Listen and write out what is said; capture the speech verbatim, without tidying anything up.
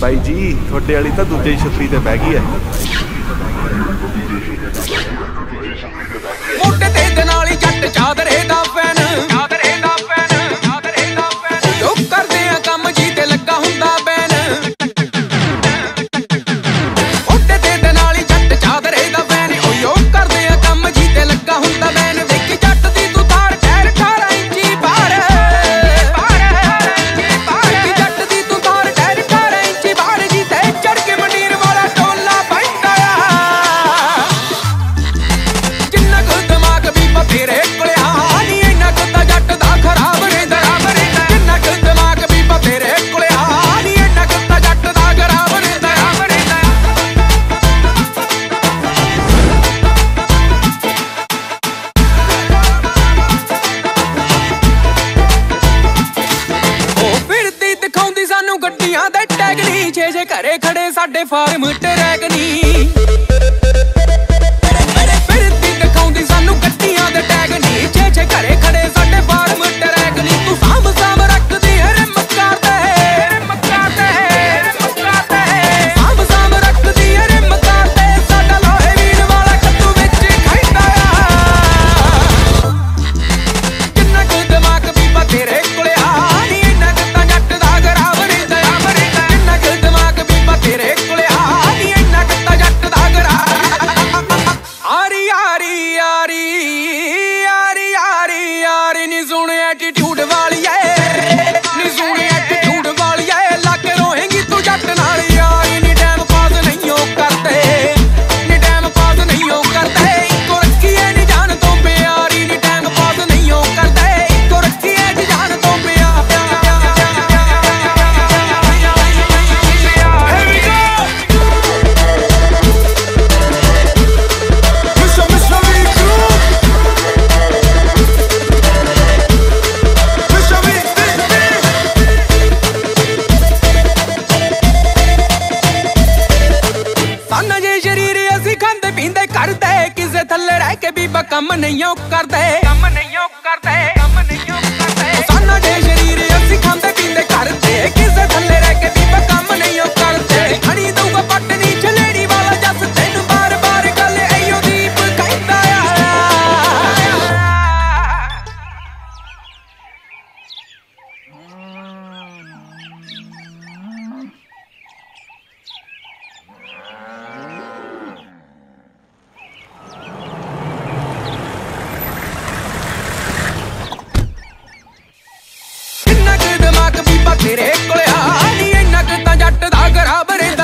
ਬਾਈ ਜੀ ਤੁਹਾਡੇ ਵਾਲੀ ਤਾਂ ਦੂਜੇ ਛੱਤਰੀ ਤੇ ਬਹਿ ਗਈ ਹੈ। ਮੋਢੇ ਤੇ ਦੇ ਨਾਲ ਹੀ ਜੱਟ ਚਾਦਰੇ ਦਾ ਫੈਨ, ਚਾਦਰੇ ਦਾ ਫੈਨ, ਚਾਦਰੇ ਦਾ ਫੈਨ। ਲੋਕ ਕਰਦੇ ਆ ਕੰਮ ਜੀ ਤੇ ਲੱਗਾ ਹੁੰਦਾ ਬੈਨ। ਮੋਢੇ ਤੇ ਦੇ ਨਾਲ ਹੀ ਜੱਟ ਚਾਦਰੇ ਦਾ ਫੈਨ। ਉਹ ਲੋਕ ਕਰਦੇ ਆ ਕੰਮ ਜੀ ਤੇ ਲੱਗਾ ਹੁੰਦਾ ਬੈਨ। ਵੇਖੀ ਜੱਟ ਦੀ ਤੂੰ ਥਾੜ ਟੈਰ ਅਠਾਰਾਂ ਇੰਚੀ ਬਾਹਰ, ਵੇਖੀ ਜੱਟ ਦੀ ਤੂੰ ਥਾੜ ਟੈਰ ਅਠਾਰਾਂ ਇੰਚੀ ਬਾਹਰ ਜੀ ਤੇ ਚੜ ਕੇ ਮੰਡੀਰ ਵਾਲਾ ਟੋਲਾ ਪੈਂਦਾ ਆ। ਜਿੰਨਾ ਕੁ ਦਿਮਾਗ ਵੀ ਬਥੇਰੇ ਕੋਲੇ ਆ ਨੀ ਇੰਨਾ ਕੁ ਤਾਂ ਜੱਟ ਦਾ ਖਰਾਬ ਰਹਿੰਦਾ। ਜਿੰਨਾ ਕੁ ਦਿਮਾਗ ਵੀ ਬਥੇਰੇ ਕੋਲੇ ਆ ਨੀ ਇੰਨਾ ਕੁ ਤਾਂ ਜੱਟ ਦਾ ਖਰਾਬ ਰਹਿੰਦਾ। ਉਹ ਫਿਰਦੀ ਦਿਖਾਉਂਦੀ ਸਾਨੂੰ ਗੱਡੀਆਂ ਦੇ ਟੈਗ ਨੀ, ਛੇ ਛੇ ਘਰੇ ਖੜੇ ਸਾਡੇ ਫਾਰਮ ਟਰੈਕ ਨੀ। ਫਿਰਦੀ ਦਿਖਾਉਂਦੀ ਸਾਨੂੰ ਗੱਡੀਆਂ ਦੇ ਟੈਗ ਨੀ, ਛੇ ਛੇ ਘਰੇ ਖੜੇ ਸਾਡੇ ਫਾਰਮ ਟਰੈਕ ਨੀ। ਤੂੰ ਸਾਂਭ ਸਾਂਭ ਰੱਖਦੀ ਹੈ ਰਿਮ ਕਰਦੇ, ਰਿਮ ਕਰਦੇ, ਰਿਮ ਕਰਦੇ। ਸਾਂਭ ਸਾਂਭ ਰੱਖਦੀ ਹੈ ਰਿਮ ਕਰਦੇ, ਸਾਡਾ ਲੋਹੇ ਵੀਰ ਵਾਲਾ ਕੱਦੂ ਵਿੱਚ ਖੈਂਦਾ ਆ। ਜਿੰਨਾ ਕੁ ਦਿਮਾਗ ਵੀ ਬਥੇਰੇ ਕੋਲੇ ਆ ਨੀ ਇੰਨਾ ਕੁ ਤਾਂ ਜੱਟ ਦਾ ਖਰਾਬ ਰਹਿੰਦਾ। ਜਿੰਨਾ ਕੁ ਦਿਮਾਗ ਵੀ ਬਥੇਰੇ ਕੋਲੇ ਆ ਨੀ ਇੰਨਾ ਕੁ ਤਾਂ ਜੱਟ ਦਾ ਖਰਾਬ। ਆਰੀ ਆਰੀ ਆਰੀ ਆਰੀ ਆਰੀ ਆਰੀ ਨੀ ਸੁਣ ਐਟੀਟਿਊਡ ਵਾਲੀ ਐ, ਨੀ ਸੁਣ ਐਟੀਟਿਊਡ ਵਾਲੀ ਐ। ਲੱਗ ਰੋਏਂਗੀ ਤੂੰ ਜੱਟ ਨਾਲ ਯਾਰੀ ਨੀ ਟਾਈਮ ਪਾਸ ਨਹੀਂ ਉਹ ਕਰਦੇ, ਨੀ ਟਾਈਮ ਪਾਸ ਨਹੀਂ ਉਹ ਕਰਦੇ। ਇੱਕੋ ਰੱਖੀ ਐ ਨੀ ਜਾਨ ਤੋਂ ਪਿਆਰੀ ਨੀ ਟਾਈਮ ਪਾਸ ਨਹੀਂ ਉਹ ਕਰਦੇ। ਇੱਕੋ ਰੱਖੀ ਐ ਨੀ ਜਾਨ ਤੋਂ ਪਿਆਰੀ। ਸਾਨਾ ਜੇ ਸ਼ਰੀਰ ਅਸੀਂ ਖਾਂਦੇ ਪੀਂਦੇ ਕਰਦੇ, ਕਿਸੇ ਥੱਲੇ ਰਹਿ ਕੇ ਬੀਬਾ ਕੰਮ ਨਹੀਂ ਉਹ ਕਰਦੇ, ਕੰਮ ਨਹੀਂ ਉਹ ਕਰਦੇ, ਕੰਮ ਨਹੀਂ ਉਹ ਕਰਦੇ। ਸਾਨਾ ਜੇ ਸ਼ਰੀਰ ਅਸੀਂ ਖਾਂਦੇ ਪੀਂਦੇ ਕਰਦੇ, ਕਿਸੇ ਥੱਲੇ ਰਹਿ ਕੇ ਬੀਬਾ ਕੰਮ ਨਹੀਂ ਉਹ ਕਰਦੇ। ਖੜੀ ਦਊਗਾ ਪੱਟਣੀ ਛਲੇੜੀ ਵਾਲਾ ਜੱਸ ਤੈਨੂੰ ਬਾਰ ਬਾਰ ਗੱਲ ਐਯੋ ਦੀਪ ਕਹਿੰਦਾ ਆ। ਜਿੰਨਾ ਕੁ ਦਿਮਾਗ ਵੀ ਬਥੇਰੇ ਕੋਲੇ ਆ ਨੀ ਇੰਨਾ ਕੁ ਤਾਂ ਜੱਟ ਦਾ ਖਰਾਬ ਰਹਿੰਦਾ।